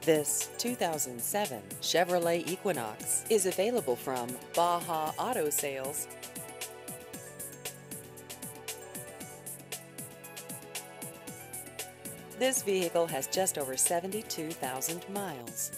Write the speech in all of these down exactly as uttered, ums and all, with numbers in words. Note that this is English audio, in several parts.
This two thousand seven Chevrolet Equinox is available from Baja Auto Sales. This vehicle has just over seventy-two thousand miles.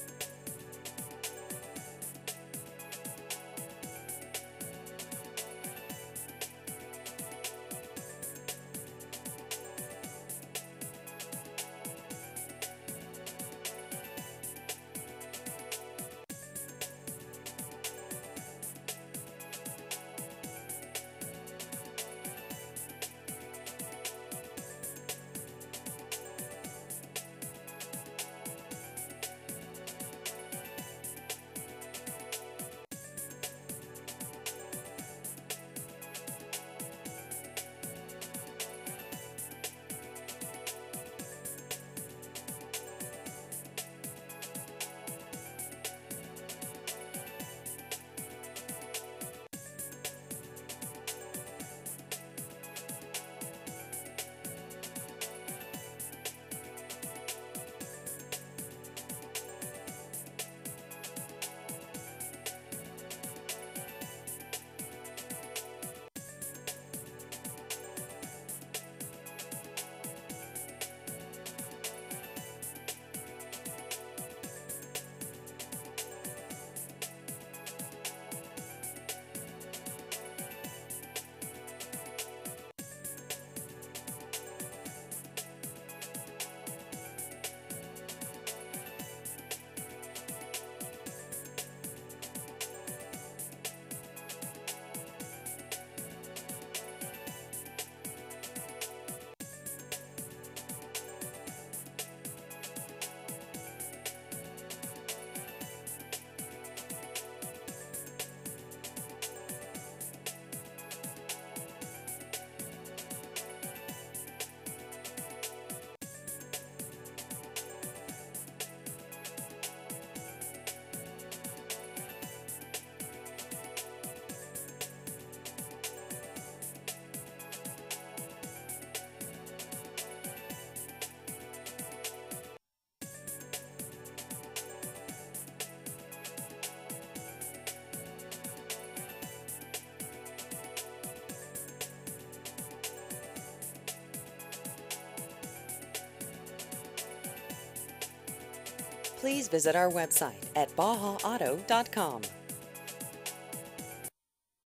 Please visit our website at baja auto dot com.